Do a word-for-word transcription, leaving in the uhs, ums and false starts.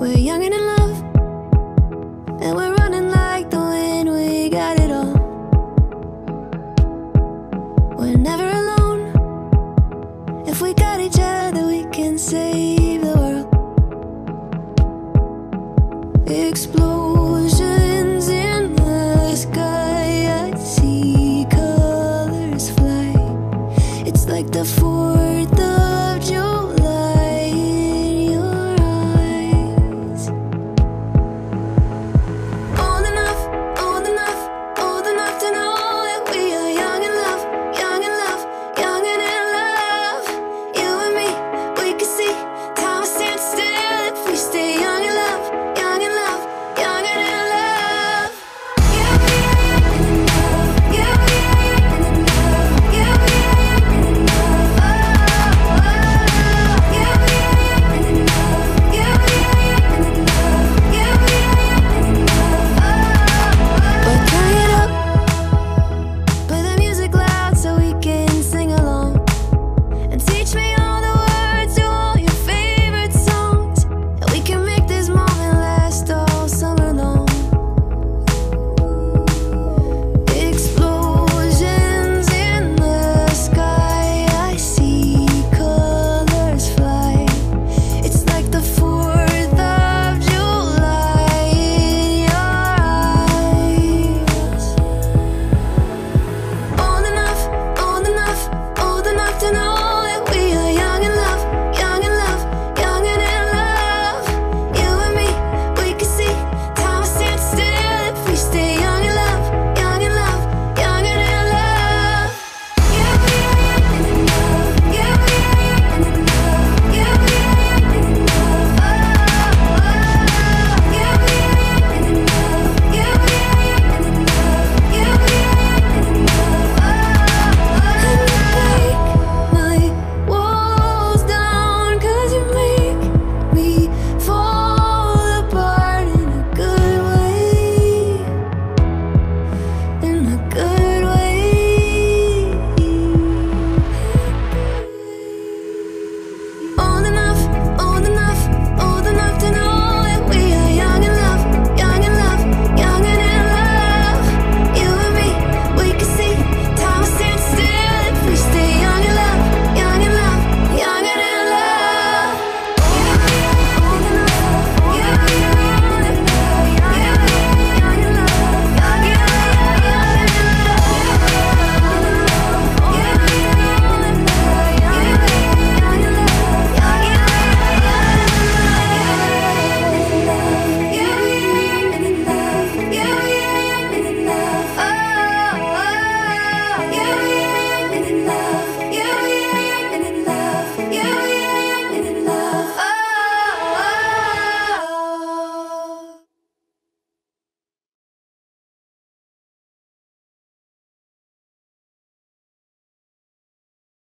We're young and in love, and we're running like the wind. We got it all. We're never alone. If we got each other, we can save the world. Explosions in the sky, I see colors fly. It's like the fourth